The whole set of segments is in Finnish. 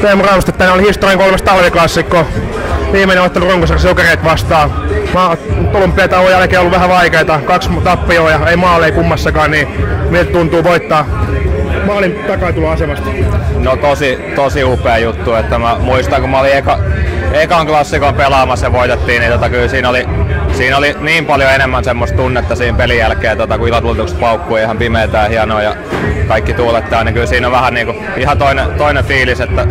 Teemu Rauste, tänään oli historian 3. talviklassikko. Viimeinen ottelu runkosarjassa Jokereita vastaan. Olympiatauon jälkeen on ollut vähän vaikeita. 2 tappioa ja ei maaleja kummassakaan, niin miltä tuntuu voittaa maalin takatuloasemasta? No tosi upea juttu, että mä muistan kun mä olin ekan klassikon pelaamassa ja voitettiin, niin kyllä siinä oli niin paljon enemmän semmoista tunnetta siinä pelin jälkeen, kun ilotultukset paukkuu ihan pimeätä ja hienoa ja kaikki tuulettaa, niin kyllä siinä on vähän niinku ihan toinen fiilis, että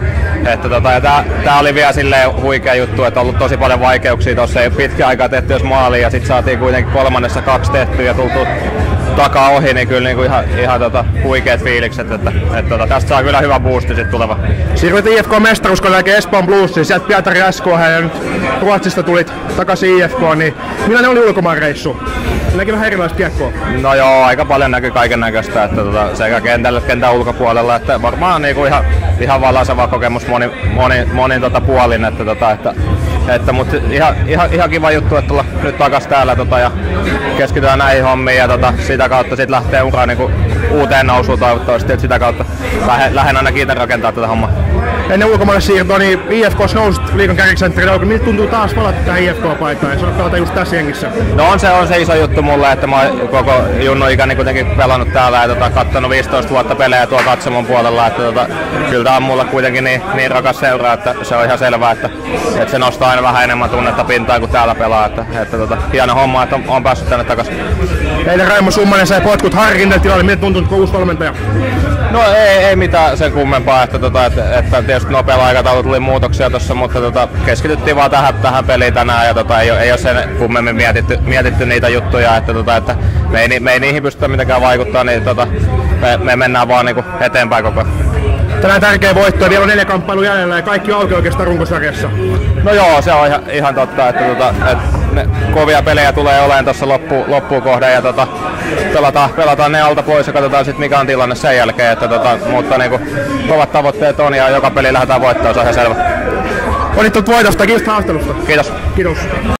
tää oli vielä silleen huikea juttu, että on ollut tosi paljon vaikeuksia, tossa ei pitkä aikaa tehty jos maaliin ja sit saatiin kuitenkin 3. 2 tehtyä ja tultu takaa ohi, niin kyllä niinku ihan huikeet fiilikset, että tästä saa kyllä hyvä boosti sit tuleva. Siirryit IFK-mestaruuskon jälkeen Espoon Bluesiin, sieltä Pietari SK ja nyt Ruotsista tulit takaisin IFK:n, niin millainen oli ulkomaanreissu? Näki vähän erilaista kiekkoa. No joo, aika paljon näkyy kaiken näköistä, että sekä kentällä että kentän ulkopuolella, että varmaan niinku ihan valaiseva kokemus monin puolin, mutta ihan kiva juttu, että tulla nyt takas täällä ja keskitytään näihin hommiin ja sitä kautta sit lähtee mukaan niinku uuteen nousuun toivottavasti, että sitä kautta lähden aina kiinni rakentaa tätä hommaa. Ennen ulkomaille siirtoa, niin IFK:ssa nousit liigan kärkisentterillä. Miltä tuntuu taas palata tähän IFK-paitaan ja saada pelata just tässä jengissä? No on se iso juttu mulle, että mä oon koko junnu-ikäni kuitenkin pelannut täällä ja kattonut 15 vuotta pelejä tuolla katsomon puolella. Että kyllä tää on mulle kuitenkin niin rakas seura, että se on ihan selvää, että se nostaa aina vähän enemmän tunnetta pintaan kuin täällä pelaa. Että hieno homma, että on päässyt tänne takaisin. Eilen Raimo Summanen sai potkut Harkin tilalle. Miltä tuntuu, kun uusi valmentaja? No ei mitään sen kummempaa, että tietysti nopealla aikataululla tuli muutoksia tossa, mutta keskityttiin vaan tähän peliin tänään ja ei ole sen kummemmin mietitty niitä juttuja, että me ei niihin pystytä mitenkään vaikuttaa, niin me mennään vaan niinku eteenpäin koko ajan. Tänään tärkeä voitto ja vielä on 4 kamppailua jäljellä ja kaikki auki oikeastaan runkosarjassa. No joo, se on ihan totta, että kovia pelejä tulee olemaan tuossa loppuun kohden ja pelataan ne alta pois ja katsotaan sitten mikä on tilanne sen jälkeen, mutta niinku kovat tavoitteet on ja joka peli lähdetään voittamaan, se on ihan selvä. Onnittelut voitosta, kiitos haastattelusta. Kiitos. Kiitos.